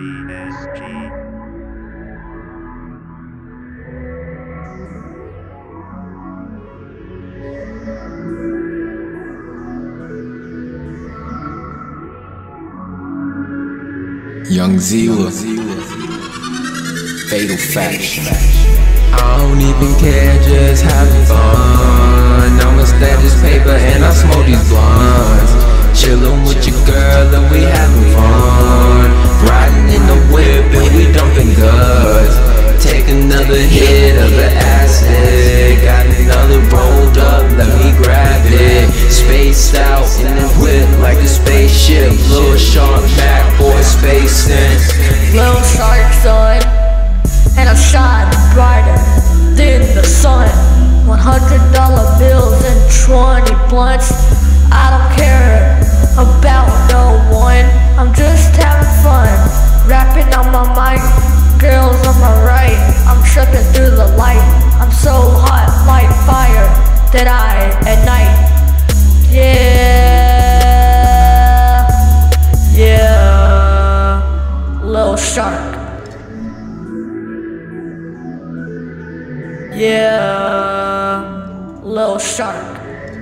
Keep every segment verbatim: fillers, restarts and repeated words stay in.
S G. Young Zilla, Fatal Faction. I don't even care, just having fun. I'ma stack this paper and I smoke these blunts. Chillin' with your girl and we having fun. Riding in the whip and we dumping guts. Take another hit of the acid. Got another rolled up, let me grab it. Spaced out in the whip like a spaceship. Little shark back boy spacing. Little shark son, and I shine brighter than the sun. One hundred dollar bills and twenty blunts. I don't care about no one, I'm just having fun. Rapping on my mic, girls on my right. I'm tripping through the light. I'm so hot like fire that I ignite. Yeah, yeah, Little Shark. Yeah, Little Shark.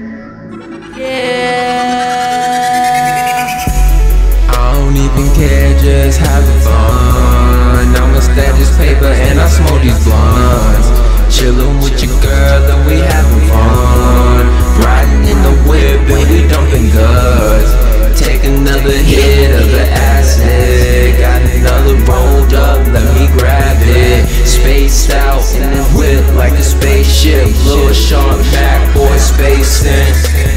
Yeah. I don't even care, just having fun. I'ma stack this paper and I smoke these blunts. Chillin' with your girl and we having fun. Riding in the whip and we dumping guts. Take another hit of the acid. Got another rolled up, let me grab it. Spaced out in the whip like a spaceship. Little shark back boy spacing.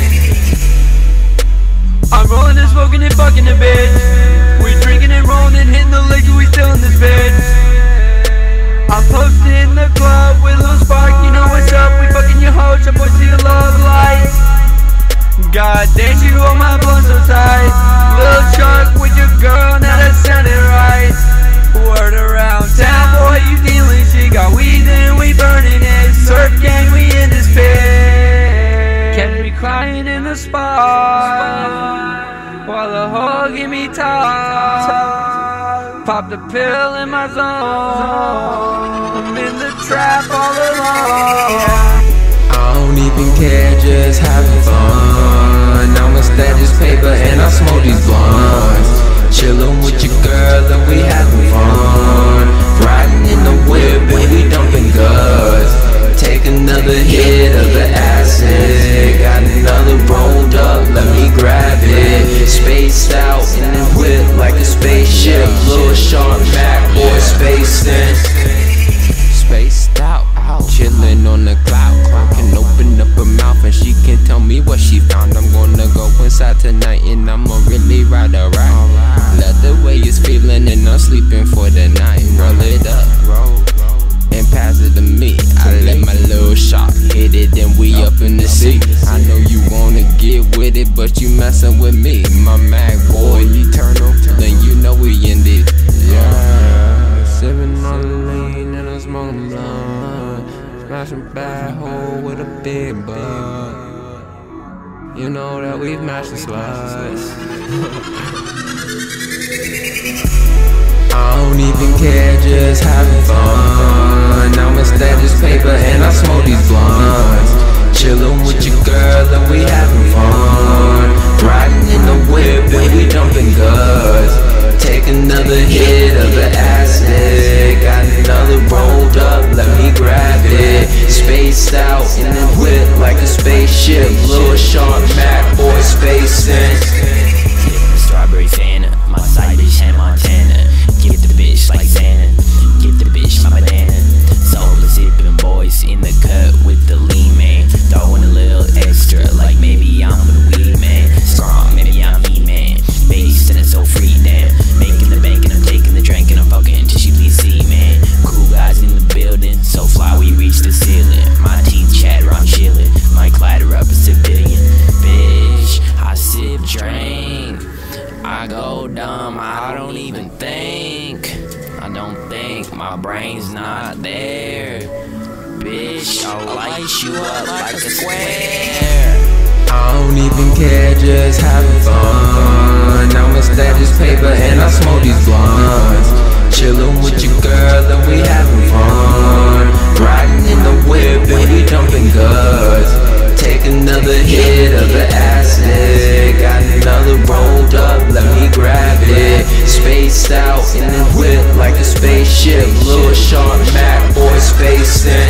I'm rolling and smoking and fucking a bitch. We drinking and rolling and hitting the liquor, we still in this bitch. I'm posted in the club with a little spark, you know what's up. We fucking your hoe, your boy see the love light. God damn, you hold my blunt so tight. Little Shark with your girl, now that sounded right. Word around town, boy, you dealing shit. Got weed and we burning it. Surf gang, we in this bitch. Catch me crying in the spot while the hoe give me top. Pop the pill in my zone. I'm in the trap all alone. I don't even care, just having fun. I'ma stack this paper and I smoke these blunts. Chillin' with your girl and we having fun. Riding in the whip and we dumping guts. Take another hit of the acid. Got another rolled up, let me grab it. Spaced out in the whip like a spaceship. Little shark back boy spacing. Spaced out, out. Chillin' on the cloud. I can open up her mouth and she can tell me what she found. I'm gonna go inside tonight and I'ma really ride her right. Love the way it's feeling and I'm sleeping for the night. Roll it up and pass it to me. I let my little shot hit it and we up in the sea. I know you wanna get with it but you messin' with me. My Mac boy eternal, then you know we in it. Yeah, sippin' on the lean and I'm smoking blunt. Smashing bad hole with a big butt. You know that we've matched the sluts. I don't even care, just having fun. I'ma stack this paper and I smoke these blunts. Chillin' with your girl and we having fun. Riding in the whip and we dumping guts. Take another hit of the acid. Got another rolled up, let me grab it. Spaced out in the whip like a spaceship. Little shark back boy spacing. Strawberry Fanta, my side bitch Hannah Montana. Give the bitch like Santa, give the bitch my banana. Solar sipping boys in the cut with the lean man. Throwing a little extra like maybe I'm the weed man. Strong, maybe I'm me man. Bass and it's so free, damn. Making the bank and I'm taking the drink and I'm fucking until she please see, man. Cool guys in the building, so fly we reach the ceiling. My teeth chatter, I'm chillin'. Might clatter up a civilian. Bitch, I sip drink. I go dumb, I don't even think. I don't think, my brain's not there. Bitch, I'll light you up like a square. I don't even care, just having fun. I'ma mustache is paper and I smoke these blunts. Chillin' with your girl and we having fun. Riding in the whip and we dumping guts. Take another hit of the acid. Got another rolled up, let me grab it. Spaced out in the whip like a spaceship. Little short Mac boy spacing.